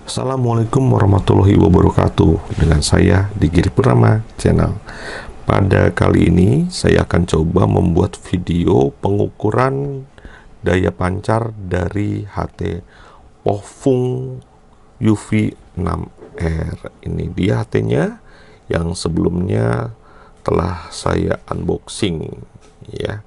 Assalamualaikum warahmatullahi wabarakatuh. Dengan saya di Giri Purnama Channel. Pada kali ini saya akan coba membuat video pengukuran daya pancar dari HT Pofung UV6R. Ini dia HT-nya yang sebelumnya telah saya unboxing ya.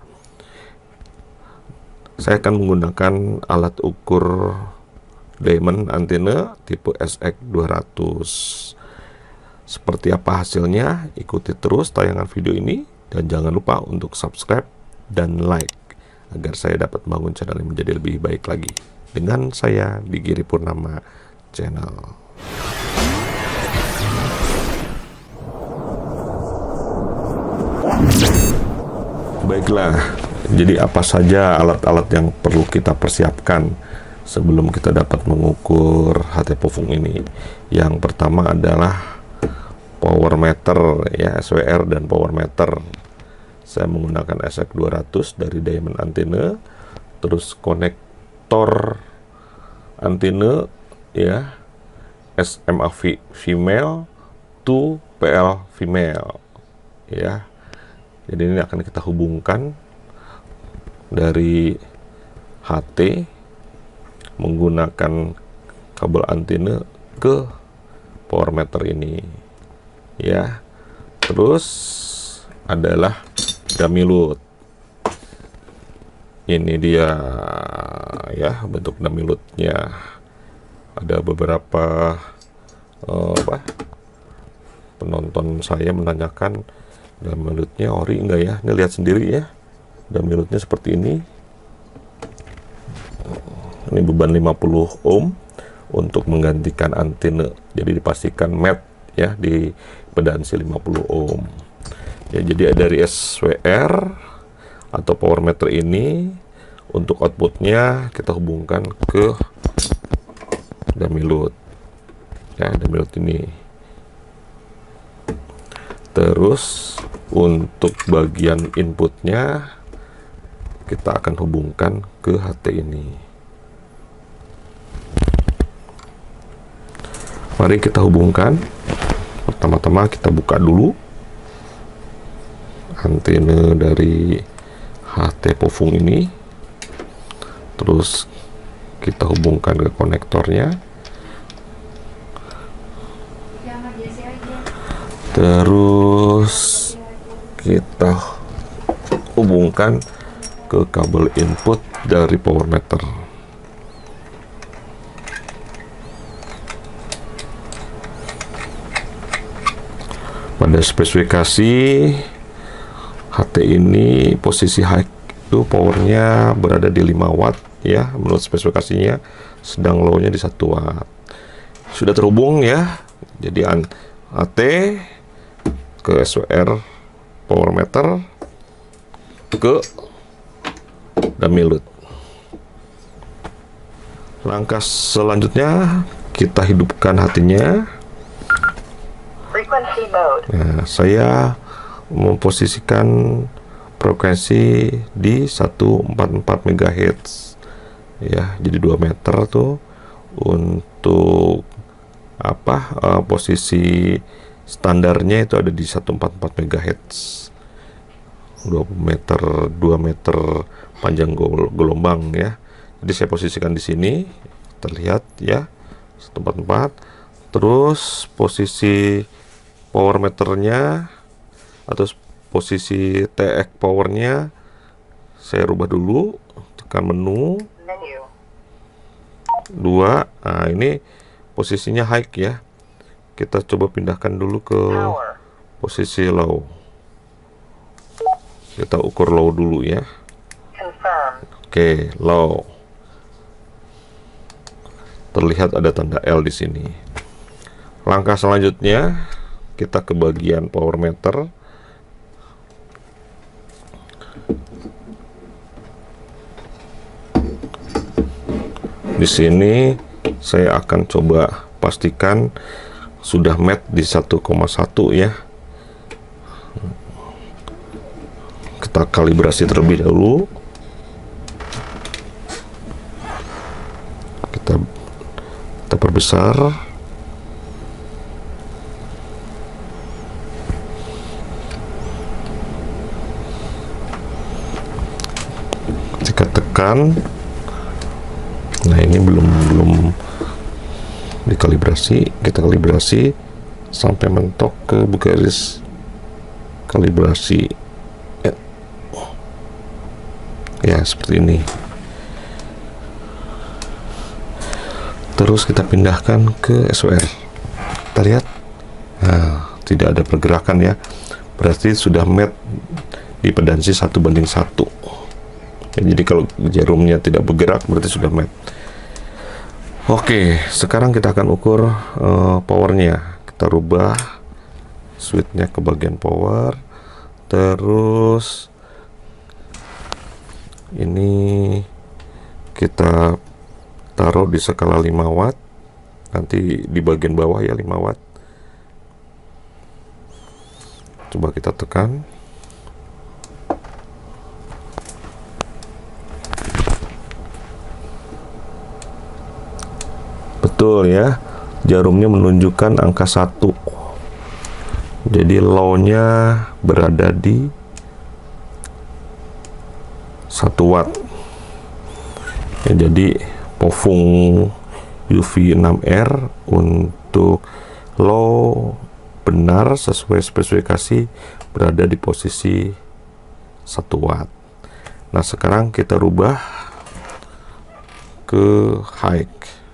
Saya akan menggunakan alat ukur diamond antena tipe SX200. Seperti apa hasilnya? Ikuti terus tayangan video ini dan jangan lupa untuk subscribe dan like agar saya dapat membangun channel ini menjadi lebih baik lagi. Dengan saya di Giri Purnama Channel. Baiklah, jadi apa saja alat-alat yang perlu kita persiapkan sebelum kita dapat mengukur HT Pofung ini? Yang pertama adalah power meter ya, SWR dan power meter. Saya menggunakan SX200 dari Diamond Antena, terus konektor antena ya, SMA female to PL female ya. Jadi ini akan kita hubungkan dari HT menggunakan kabel antena ke power meter ini ya. Terus adalah dummy load. Ini dia ya bentuk dummy loadnya. Ada beberapa penonton saya menanyakan dummy loadnya ori enggak ya. Ini lihat sendiri ya, dummy loadnya seperti ini. Ini beban 50 ohm untuk menggantikan antena. Jadi dipastikan mat ya di pedansi 50 ohm. Ya, jadi dari SWR atau power meter ini untuk outputnya kita hubungkan ke dummy load. Ya, dummy load ini. Terus untuk bagian inputnya kita akan hubungkan ke HT ini. Mari kita hubungkan. Pertama-tama kita buka dulu antena dari HT Pofung ini. Terus kita hubungkan ke konektornya. Terus kita hubungkan ke kabel input dari power meter. Pada spesifikasi HT ini posisi high itu powernya berada di 5 watt ya menurut spesifikasinya, sedang low-nya di 1 watt. Sudah terhubung ya. Jadi HT ke SWR power meter ke dummy load. Langkah selanjutnya kita hidupkan HT-nya. Nah, saya memposisikan frekuensi di 144 MHz ya, jadi 2 meter tuh untuk posisi standarnya itu ada di 144 MHz. 2 meter panjang gelombang ya. Jadi saya posisikan di sini, terlihat ya 144. Terus posisi power meternya atau posisi TX powernya saya rubah dulu, tekan menu 2. Nah, ini posisinya high ya. Kita coba pindahkan dulu ke posisi low. Kita ukur low dulu ya. Oke, low. Terlihat ada tanda L di sini. Langkah selanjutnya kita ke bagian power meter. Di sini saya akan coba pastikan sudah mat di 1,1 ya. Kita kalibrasi terlebih dahulu. Kita kita perbesar. Ketika tekan, nah ini belum dikalibrasi, kita kalibrasi sampai mentok ke garis kalibrasi ya seperti ini. Terus kita pindahkan ke SWR, kita lihat, nah tidak ada pergerakan ya, berarti sudah match di pedansi 1:1 ya. Jadi kalau jarumnya tidak bergerak berarti sudah match. Oke, sekarang kita akan ukur powernya. Kita rubah switchnya ke bagian power, terus ini kita taruh di skala 5 watt, nanti di bagian bawah ya 5 watt. Coba kita tekan. Betul ya, jarumnya menunjukkan angka 1. Jadi low-nya berada di 1 watt. Ya, jadi Pofung UV6R untuk low benar sesuai spesifikasi berada di posisi 1 watt. Nah, sekarang kita rubah ke high.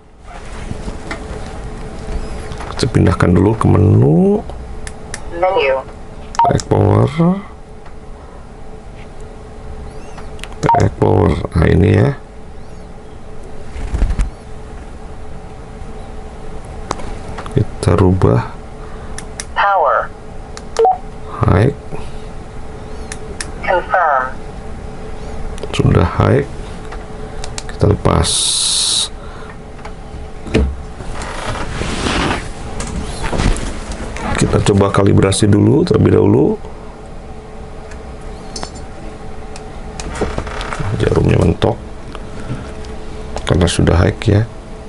Kita pindahkan dulu ke menu Tag power. Nah ini ya, kita rubah power high. confirm Sudah high, kita lepas. Kita coba kalibrasi dulu terlebih dahulu. Jarumnya mentok karena sudah high ya.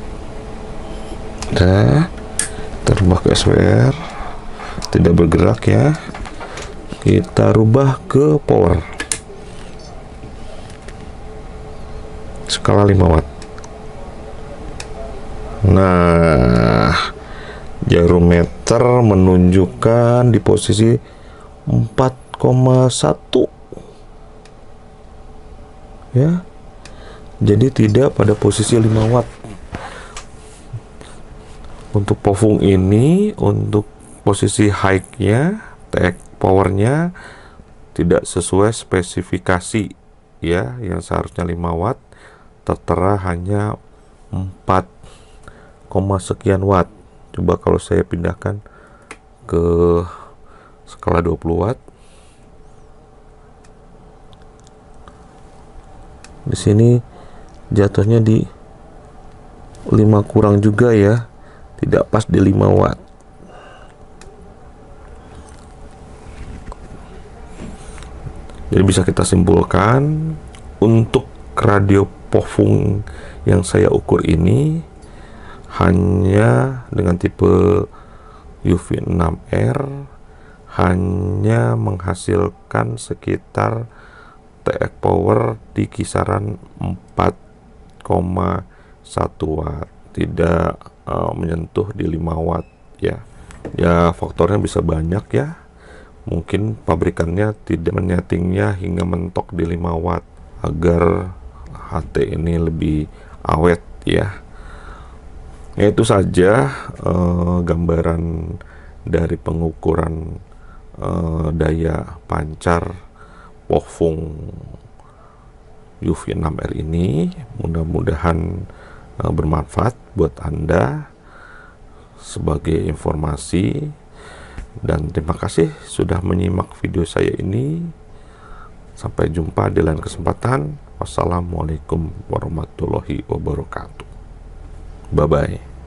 Nah, kita rubah ke SWR, tidak bergerak ya. Kita rubah ke power, skala 5 watt. Nah, jarum meter menunjukkan di posisi 4,1 ya, jadi tidak pada posisi 5 watt. Untuk Pofung ini, untuk posisi high-nya, tag powernya tidak sesuai spesifikasi ya, yang seharusnya 5 watt tertera hanya 4, sekian watt. Coba kalau saya pindahkan ke skala 20 watt. Di sini jatuhnya di 5 kurang juga ya, tidak pas di 5 watt. Jadi bisa kita simpulkan untuk radio Pofung yang saya ukur ini hanya dengan tipe UV6R hanya menghasilkan sekitar TX power di kisaran 4,1 watt, tidak menyentuh di 5 watt ya. Ya faktornya bisa banyak ya, mungkin pabrikannya tidak menyetingnya hingga mentok di 5 watt agar HT ini lebih awet ya. Ya, itu saja gambaran dari pengukuran daya pancar Pofung UV6R ini. Mudah-mudahan bermanfaat buat Anda sebagai informasi, dan terima kasih sudah menyimak video saya ini. Sampai jumpa di lain kesempatan. Wassalamualaikum warahmatullahi wabarakatuh. Bye bye.